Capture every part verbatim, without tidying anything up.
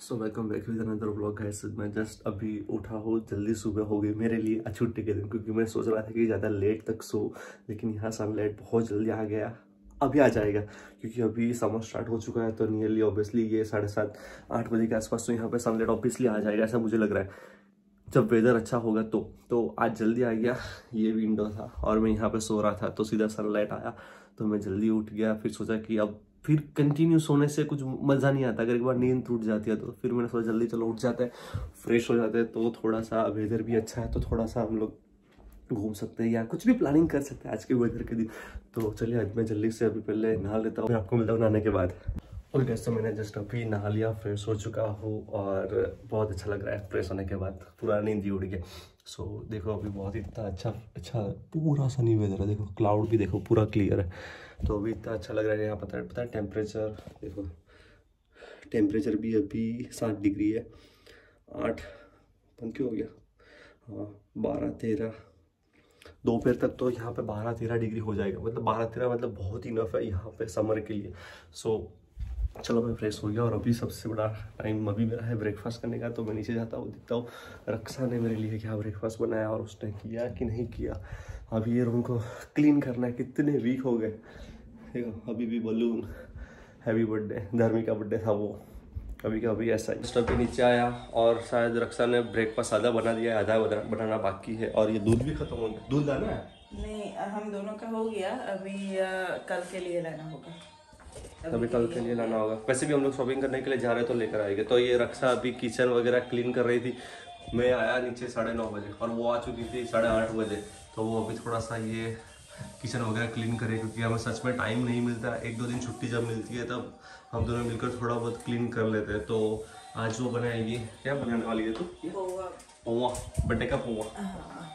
So welcome back with another vlog guys. मैं just अभी उठा हूँ, जल्दी सुबह हो गई मेरे लिए छुट्टी के दिन, क्योंकि मैं सोच रहा था कि ज़्यादा लेट तक सो, लेकिन यहाँ सनलाइट बहुत जल्दी आ गया। अभी आ जाएगा क्योंकि अभी समर स्टार्ट हो चुका है, तो नियरली ऑब्वियसली ये साढ़े सात आठ बजे के आसपास तो यहाँ पे सनलाइट ऑब्वियसली आ जाएगा, ऐसा मुझे लग रहा है जब वेदर अच्छा होगा तो तो आज जल्दी आ गया। ये विंडो था और मैं यहाँ पे सो रहा था तो सीधा सनलाइट आया तो मैं जल्दी उठ गया। फिर सोचा कि अब फिर कंटिन्यू सोने से कुछ मज़ा नहीं आता, अगर एक बार नींद टूट जाती है तो फिर मैंने सोचा जल्दी चलो उठ जाते हैं, फ्रेश हो जाते हैं, तो थोड़ा सा वेदर भी अच्छा है तो थोड़ा सा हम लोग घूम सकते हैं या कुछ भी प्लानिंग कर सकते हैं आज के वेदर के दिन। तो चलिए आज मैं जल्दी से अभी पहले नहा लेता हूँ, आपको मिलता हूँ नहाने के बाद। और कैसे मैंने जस्ट अभी नहा लिया, फ्रेश हो चुका हूँ और बहुत अच्छा लग रहा है फ्रेश होने के बाद, पूरा नींद ही उड़ गया। सो so, देखो अभी बहुत ही इतना अच्छा अच्छा पूरा सनी वेदर है, देखो क्लाउड भी देखो पूरा क्लियर है, तो अभी इतना अच्छा लग रहा है। यहाँ पता है पता है टेम्परेचर देखो, टेम्परेचर भी अभी सात डिग्री है, आठ बंद क्यों हो गया, हाँ बारह तेरह दोपहर तक तो यहाँ पे बारह तेरह डिग्री हो जाएगा, मतलब बारह तेरह मतलब बहुत ही इनफ है यहाँ पे समर के लिए। सो so, चलो मैं फ्रेश हो गया और अभी सबसे बड़ा टाइम अभी मेरा है ब्रेकफास्ट करने का, तो मैं नीचे जाता हूँ, दिखता हूँ रक्षा ने मेरे लिए क्या ब्रेकफास्ट बनाया और उसने किया कि नहीं किया। अभी ये रूम को क्लीन करना है, कितने वीक हो गए। देखो अभी भी बलून, हैप्पी बर्थडे, धर्मी का बर्थडे था वो, अभी का अभी ऐसा ही। अभी नीचे आया और शायद रक्षा ने ब्रेकफास्ट आधा बना दिया है, आधा बनाना बाकी है, और ये दूध भी खत्म हो गया। दूध लाना है? नहीं, हम दोनों का हो गया, अभी आ, कल के लिए लाना होगा। अभी कल के लिए लाना होगा। वैसे भी हम लोग शॉपिंग करने के लिए जा रहे हैं तो लेकर आएंगे। तो ये रक्षा अभी किचन वगैरह क्लीन कर रही थी, मैं आया नीचे साढ़े नौ बजे और वो आ चुकी थी साढ़े आठ बजे, तो वो अभी थोड़ा सा ये किचन वगैरह क्लीन करे, क्योंकि हमें सच में टाइम नहीं मिलता। एक दो दिन छुट्टी जब मिलती है तब हम दोनों मिलकर थोड़ा बहुत क्लीन कर लेते हैं। तो आज वो बनाएगी, क्या बनाने वाली है तू? पोहा, बर्थडे का पोहा,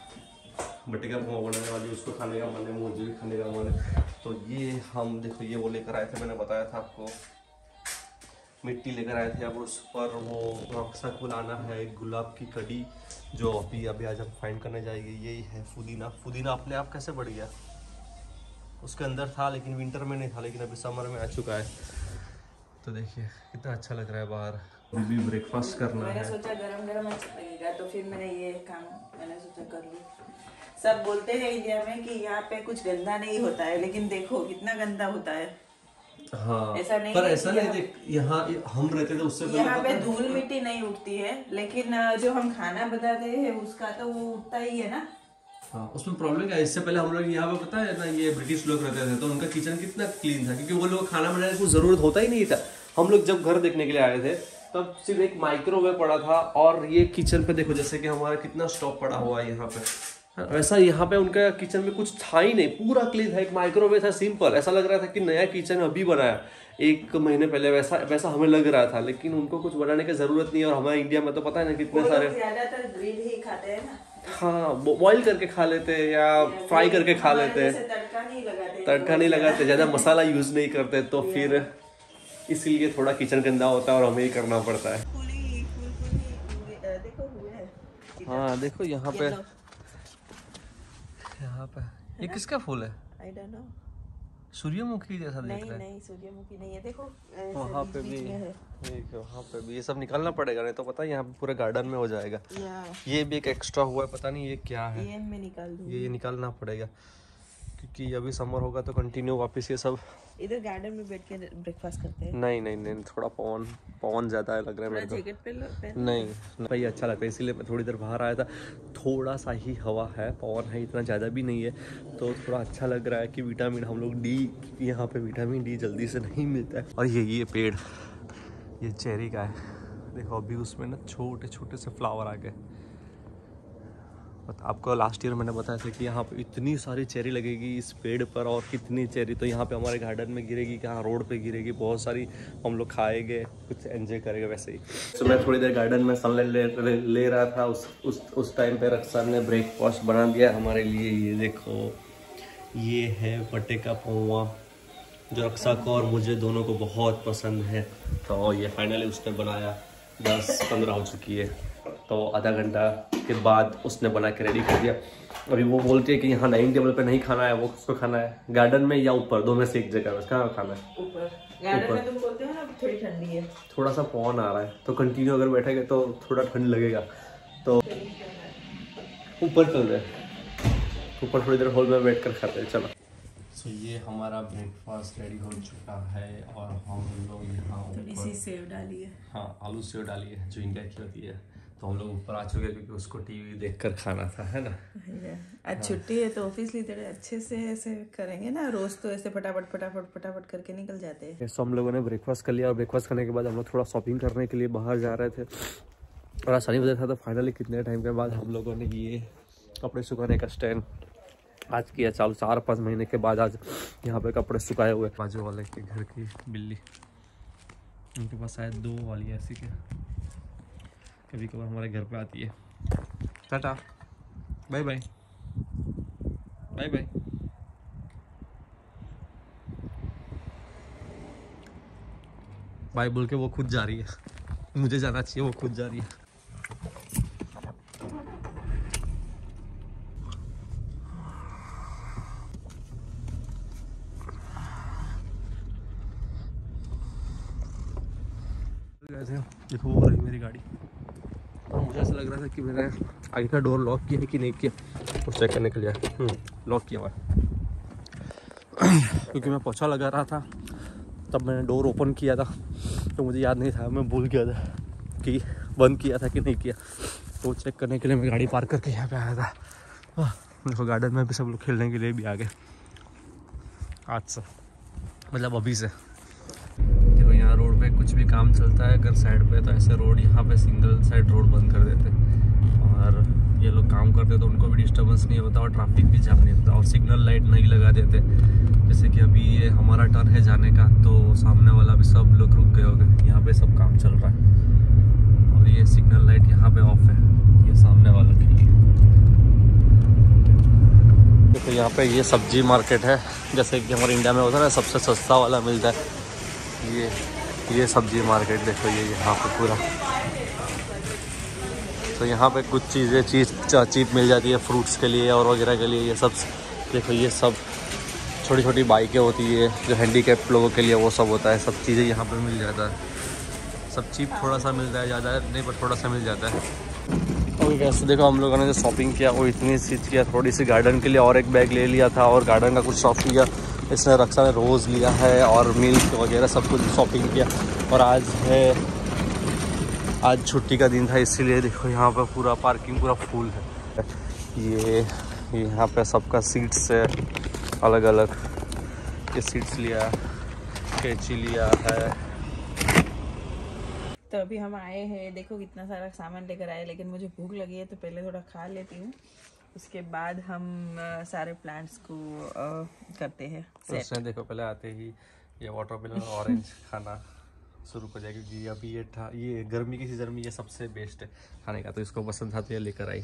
बट्टे का पोहा बनाने वाली, उसको खाने का मन है, मुझे भी खाने का मन है। तो ये हम देखो ये वो लेकर आए थे, मैंने बताया था आपको, मिट्टी लेकर आए थे। अब उस पर वो रक्षा को लाना है गुलाब की कड़ी, जो अभी अभी आज हम फाइंड करने जाएंगे। यही है पुदीना। पुदीना अपने आप कैसे बढ़ गया, उसके अंदर था लेकिन विंटर में नहीं था, लेकिन अभी समर में आ चुका है। तो देखिए कितना अच्छा लग रहा है बाहर। अभी भी ब्रेकफास्ट करना है, मैंने सोचा गरम गरम अच्छा लगेगा तो फिर मैंने ये काम मैंने सोचा कर लूँ। सब बोलते हैं इंडिया में कि यहाँ पे कुछ गंदा नहीं होता है, लेकिन देखो कितना गंदा होता है। हाँ ऐसा नहीं, पर ऐसा नहीं, देख यहाँ हम रहते थे उससे यहाँ पे धूल मिट्टी नहीं उठती है, लेकिन जो हम खाना बनाते हैं उसका तो वो उठता ही है ना। हाँ उसमें प्रॉब्लम क्या है, इससे पहले हम लोग यहाँ पे पता है ना, ये ब्रिटिश लोग रहते थे तो उनका किचन कितना क्लीन था, क्योंकि वो लोग खाना बनाने की जरूरत होता ही नहीं था। हम लोग जब घर देखने के लिए आए थे तब सिर्फ एक माइक्रोवेव पड़ा था, और ये किचन पे देखो जैसे कि हमारा कितना स्टॉक पड़ा हुआ है यहाँ पे, वैसा यहाँ पे उनका किचन में कुछ था ही नहीं, पूरा क्लीन था। एक माइक्रोवेव था सिंपल, ऐसा लग रहा था कि नया किचन अभी बनाया एक महीने पहले, वैसा वैसा हमें लग रहा था। लेकिन उनको कुछ बनाने की जरूरत नहीं है, और हमारे इंडिया में तो पता है ना कितने सारे ज्यादातर ग्रिल ही खाते हैं ना। हाँ बॉईल करके खा लेते हैं या फ्राई करके खा लेते हैं, तड़का नहीं लगाते, तड़का नहीं लगाते, ज्यादा मसाला यूज नहीं करते, तो फिर इसीलिए थोड़ा किचन गंदा होता है और हमें ही करना पड़ता है। हाँ देखो यहाँ पे, यहाँ पे ये किसका फूल है? I don't know. सूर्यमुखी जैसा दिख रहा है। नहीं नहीं सूर्यमुखी नहीं है, देखो वहाँ पे भी, देखो वहाँ पे भी ये सब निकालना पड़ेगा, नहीं तो पता है यहाँ पे पूरे गार्डन में हो जाएगा। ये भी एक एक्स्ट्रा हुआ है, पता नहीं ये क्या है, ये मैं निकाल दूँगी। ये ये निकालना पड़ेगा क्योंकि अभी समर होगा तो कंटिन्यू वापस ये सब। इधर गार्डन में बैठ के ब्रेकफास्ट करते हैं। नहीं नहीं नहीं थोड़ा पवन पवन ज्यादा लग रहा है मेरे को। जैकेट पहन नहीं भाई अच्छा लगता है, इसीलिए मैं थोड़ी देर बाहर आया था। थोड़ा सा ही हवा है, पवन है, इतना ज़्यादा भी नहीं है, तो थोड़ा अच्छा लग रहा है कि विटामिन हम लोग डी, यहाँ पे विटामिन डी जल्दी से नहीं मिलता है। और ये ये पेड़ ये चेरी का है, देखो अभी उसमें ना छोटे छोटे से फ्लावर आ गए। आपको लास्ट ईयर मैंने बताया था कि यहाँ पे इतनी सारी चेरी लगेगी इस पेड़ पर, और कितनी चेरी तो यहाँ पे हमारे गार्डन में गिरेगी, कहाँ रोड पे गिरेगी, बहुत सारी हम लोग खाएंगे, कुछ एंजॉय करेंगे वैसे ही। तो मैं थोड़ी देर गार्डन में सनलाइट ले, ले, ले रहा था, उस उस उस टाइम पे रक्षा ने ब्रेकफास्ट बना दिया हमारे लिए। ये देखो ये है बट्टे का पोहा, जो रक्षा को और मुझे दोनों को बहुत पसंद है। तो ये फाइनली उसने बनाया, दस पंद्रह हो चुकी है, तो आधा घंटा के बाद उसने बना के रेडी कर दिया। अभी वो बोलती है कि यहाँ डाइनिंग टेबल पे नहीं खाना है, वो उसको खाना है गार्डन में या ऊपर, दोनों में से एक जगह में कहाँ खाना है। ऊपर गार्डन में तुम बोलते हो ना थोड़ी ठंडी है, थोड़ा सा पवन आ रहा है, तो कंटिन्यू अगर बैठेंगे तो थोड़ा ठंड लगेगा। तो ऊपर चल रहे ऊपर थोड़ी देर हॉल में बैठ कर खाते हैं, चलो। सो so, ये हमारा ब्रेकफास्ट रेडी हो चुका है और हम लोग यहाँ थोड़ी सी सेव डाली है। हाँ, आलू सेव डाली है जो इंडिया की होती है। तो हम लोग ऊपर आ चुके हैं क्योंकि उसको टीवी देखकर खाना था, है ना। आज छुट्टी है तो ऑफिसली थोड़े अच्छे से ऐसे करेंगे ना, रोज तो ऐसे फटाफट फटाफट फटाफट करके निकल जाते हैं। सो हम लोगों ने ब्रेकफास्ट कर लिया और ब्रेकफास्ट करने के बाद हम लोग थोड़ा शॉपिंग करने के लिए बाहर जा रहे थे और आसानी बजे था। तो फाइनली कितने टाइम के बाद हम लोगों ने ये कपड़े सुखाने का स्टैंड आज किया चालू। चार पाँच महीने के बाद आज यहाँ पे कपड़े सुखाए हुए। बाजू वाले के घर की बिल्ली, उनके पास शायद दो वाली ऐसी के कभी कभार हमारे घर पे आती है। Tata, bye bye, bye bye. Bye बोल के वो खुद जा रही है, मुझे जाना चाहिए, वो खुद जा रही है। देखो वो रही मेरी गाड़ी और मुझे ऐसा लग रहा था कि मैंने आगे का डोर लॉक किया है कि नहीं किया, और चेक करने के लिए लॉक किया हुआ है। क्योंकि मैं पोछा लगा रहा था तब मैंने डोर ओपन किया था, तो मुझे याद नहीं था, मैं भूल गया था कि बंद किया था कि नहीं किया। तो चेक करने के लिए मैं गाड़ी पार्क करके यहाँ पे आया था। देखो गार्डन में भी सब लोग खेलने के लिए भी आ गए आज से, मतलब अभी से। देखो यहाँ रोड पे कुछ भी काम चलता है अगर साइड पे, तो ऐसे रोड यहाँ पे सिंगल साइड रोड बंद कर देते हैं और ये लोग काम करते तो उनको भी डिस्टर्बेंस नहीं होता और ट्रैफिक भी जाम नहीं होता और सिग्नल लाइट नहीं लगा देते। जैसे कि अभी ये हमारा टर्न है जाने का, तो सामने वाला भी सब लोग रुक गए होंगे, यहाँ पे सब काम चल रहा है और ये सिग्नल लाइट यहाँ पे ऑफ है, ये सामने वालों के लिए। देखो यहाँ पे ये सब्जी मार्केट है, जैसे कि हमारे इंडिया में होता है ना सबसे सस्ता वाला मिलता है, ये ये सब्जी मार्केट। देखो ये यहाँ पे पूरा, तो यहाँ पे कुछ चीज़ें चीज चीप मिल जाती है फ्रूट्स के लिए और वगैरह के लिए। ये सब देखो, ये सब छोटी छोटी बाइकें होती है जो हैंडीकैप लोगों के लिए, वो सब होता है, सब चीज़ें यहाँ पे मिल जाता है। सब चीप थोड़ा सा मिलता है, ज़्यादा नहीं पर थोड़ा सा मिल जाता है। और कैसे देखो हम लोगों ने जो शॉपिंग किया वो इतनी सी किया, थोड़ी सी गार्डन के लिए और एक बैग ले लिया था और गार्डन का कुछ शॉप किया। इसने रक्षा ने रोज़ लिया है और मिल्क वगैरह सब कुछ शॉपिंग किया। और आज है, आज छुट्टी का दिन था, इसीलिए देखो यहाँ पर पूरा पार्किंग पूरा फुल है। ये यहाँ पे सबका सीट्स है अलग अलग, ये सीट्स लिया, कैंची लिया है। तो अभी हम आए हैं, देखो कितना सारा सामान लेकर आए, लेकिन मुझे भूख लगी है तो पहले थोड़ा खा लेती हूँ, उसके बाद हम आ, सारे प्लांट्स को आ, करते हैं। उसने देखो पहले आते ही ये वाटरमेलन ऑरेंज खाना शुरू हो जाएगी, क्योंकि अभी ये था, ये गर्मी की सीजन में ये सबसे बेस्ट है खाने का, तो इसको पसंद था तो ये लेकर आई।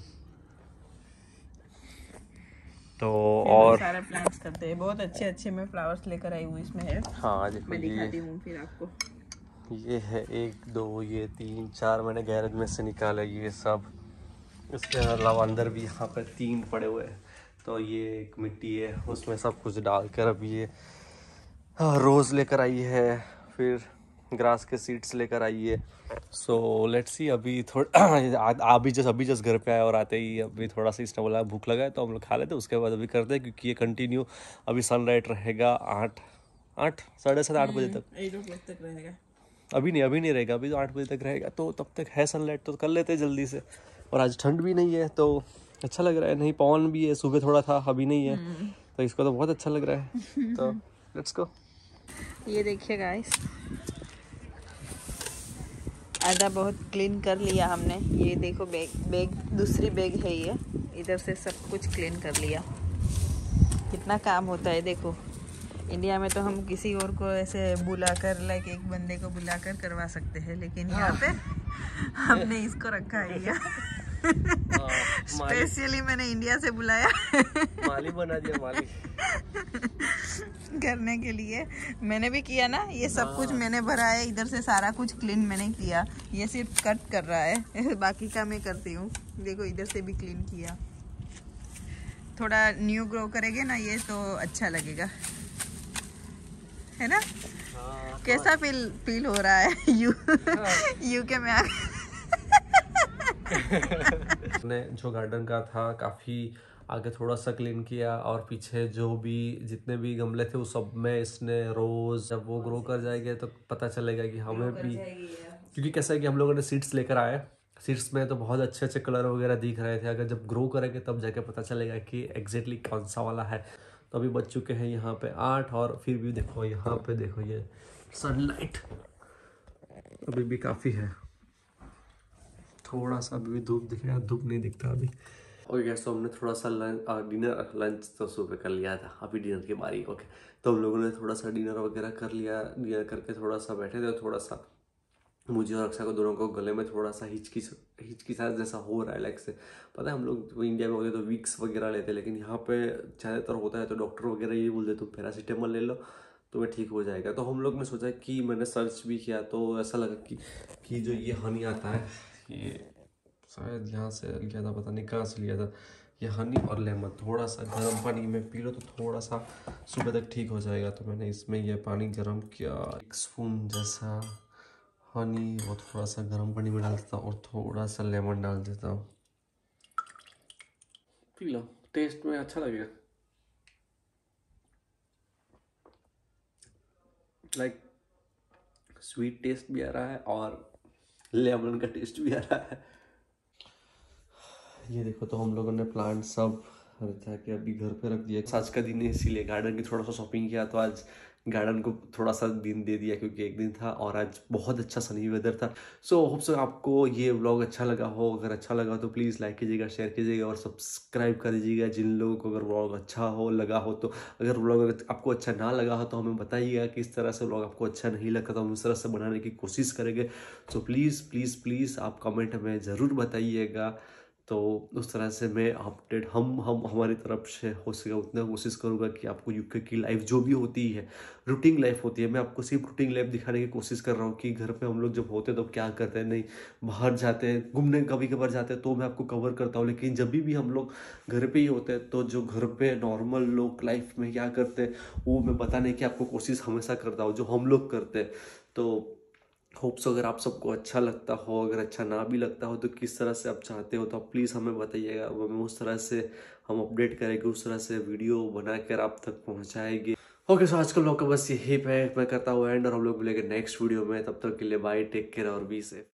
तो और सारे प्लांट्स करते हैं, बहुत अच्छे अच्छे मैं फ्लावर्स लेकर आई हूँ इसमें है। हाँ देखो मैं दिखाती हूँ फिर आपको। ये है एक दो ये तीन चार मैंने गैरेज में से निकाला ये सब। इसके अलावा अंदर भी यहाँ पर तीन पड़े हुए हैं, तो ये एक मिट्टी है उसमें सब कुछ डालकर अभी ये रोज़ लेकर आई है, फिर ग्रास के सीड्स लेकर आई है। सो लेट्स सी, अभी थोड़ा अभी जस्ट अभी जस्ट घर पे आए और आते ही अभी थोड़ा सा इसने बोला भूख लगा है तो हम लोग खा लेते, उसके बाद अभी करते हैं, क्योंकि ये कंटिन्यू अभी सनलाइट रहेगा आठ आठ साढ़े सात आठ बजे तक, एक तक रहेगा। अभी नहीं अभी नहीं रहेगा, अभी तो आठ बजे तक रहेगा, तो तब तक है सनलाइट तो कर लेते हैं जल्दी से। और आज ठंड भी नहीं है तो अच्छा लग रहा है, नहीं पवन भी है, सुबह थोड़ा था अभी नहीं है, तो इसको तो बहुत अच्छा लग रहा है। तो लेट्स गो। ये देखिए गाइस, आधा बहुत क्लीन कर लिया हमने। ये देखो बैग बैग दूसरी बैग है, ये इधर से सब कुछ क्लीन कर लिया। कितना काम होता है देखो, इंडिया में तो हम किसी और को ऐसे बुलाकर, लाइक एक बंदे को बुलाकर करवा सकते हैं, लेकिन यहाँ पे हमने इसको रखा है यार। स्पेशली मैंने इंडिया से बुलाया माली बना दिया, माली करने के लिए। मैंने भी किया ना, ये सब कुछ मैंने भरा है, इधर से सारा कुछ क्लीन मैंने किया, ये सिर्फ कट कर रहा है बाकी का मैं करती हूँ। देखो इधर से भी क्लीन किया, थोड़ा न्यू ग्रो करेंगे ना ये तो अच्छा लगेगा। है ना? हाँ, कैसा फील फील हो रहा है यू यूके में आके? ने जो गार्डन का था काफ़ी आगे थोड़ा सा क्लीन किया और पीछे जो भी जितने भी गमले थे उस सब में इसने रोज जब वो ग्रो कर जाएंगे तो पता चलेगा कि हमें भी, क्योंकि कैसा है कि हम लोगों ने सीड्स लेकर आए, सीड्स में तो बहुत अच्छे अच्छे कलर वगैरह दिख रहे थे, अगर जब ग्रो करेंगे तब जाके पता चलेगा कि एग्जैक्टली कौन सा वाला है। तो अभी बच चुके हैं यहाँ पे आठ, और फिर भी देखो यहाँ पे देखो ये सनलाइट अभी भी काफ़ी है, थोड़ा सा अभी भी धूप दिख रहा है, धूप नहीं दिखता अभी। ओके गैस, तो हमने थोड़ा सा लंच डिनर लंच तो सुबह कर लिया था, अभी डिनर की बारी। ओके, तो हम लोगों ने थोड़ा सा डिनर वगैरह कर लिया, डिनर करके थोड़ा सा बैठे थे, थोड़ा सा मुझे और अक्षा को दोनों को गले में थोड़ा सा हिचकी हिचकिचाहट जैसा हो रहा है। लाइक से पता है हम लोग तो इंडिया में होते तो विक्स वगैरह लेते, लेकिन यहाँ पे ज़्यादातर होता है तो डॉक्टर वगैरह ये बोलते तुम पैरासीटामोल ले लो तो वह ठीक हो जाएगा। तो हम लोग ने सोचा कि मैंने सर्च भी किया तो ऐसा लगा कि कि जो ये हनी आता है, ये शायद यहाँ से लिया था, पता नहीं कहाँ से लिया था, ये हनी और लेमन थोड़ा सा गर्म पानी में पी लो तो थोड़ा सा सुबह तक ठीक हो जाएगा। तो मैंने इसमें ये पानी गर्म किया, एक स्पून जैसा हनी वो थोड़ा सा गर्म पानी में डाल देता हूँ और थोड़ा सा लेमन डाल देता हूँ, पी लो, टेस्ट में अच्छा लगेगा। लाइक स्वीट टेस्ट भी आ रहा है और लेमन का टेस्ट भी आ रहा है। ये देखो, तो हम लोगों ने प्लांट सब जाके अभी घर पे रख दिया। आज का दिन है इसीलिए गार्डन की थोड़ा सा शॉपिंग किया, तो आज गार्डन को थोड़ा सा दिन दे दिया क्योंकि एक दिन था और आज बहुत अच्छा सनी वेदर था। सो होप सो आपको ये व्लॉग अच्छा लगा हो, अगर अच्छा लगा तो प्लीज़ लाइक कीजिएगा, शेयर कीजिएगा और सब्सक्राइब कर दीजिएगा जिन लोगों को अगर व्लॉग अच्छा हो लगा हो। तो अगर व्लॉग आपको अच्छा ना लगा हो तो हमें बताइएगा कि इस तरह से व्लॉग आपको अच्छा नहीं लगा तो हम इस तरह से बनाने की कोशिश करेंगे। सो प्लीज़ प्लीज़ प्लीज़ आप कमेंट में ज़रूर बताइएगा, तो उस तरह से मैं अपडेट हम हम हमारी तरफ से हो सके उतना कोशिश करूँगा कि आपको यूके की लाइफ जो भी होती है, रूटीन लाइफ होती है, मैं आपको सिर्फ रूटीन लाइफ दिखाने की कोशिश कर रहा हूँ कि घर पे हम लोग जब होते हैं तो क्या करते हैं, नहीं बाहर जाते हैं घूमने कभी कभार जाते हैं तो मैं आपको कवर करता हूँ, लेकिन जब भी भी हम लोग घर पे ही होते हैं तो जो घर पे नॉर्मल लोग लाइफ में क्या करते हैं वो मैं बताने की आपको कोशिश हमेशा करता हूँ जो हम लोग करते हैं। तो होप सो अगर आप सबको अच्छा लगता हो, अगर अच्छा ना भी लगता हो तो किस तरह से आप चाहते हो तो आप प्लीज़ हमें बताइएगा, हमें उस तरह से हम अपडेट करेंगे, उस तरह से वीडियो बनाकर आप तक पहुंचाएंगे। ओके, सो आजकल लोग का बस यही पे मैं करता हूँ एंड, और हम लोग मिलेंगे नेक्स्ट वीडियो में, तब तक के लिए बाय, टेक केयर और बी सेफ।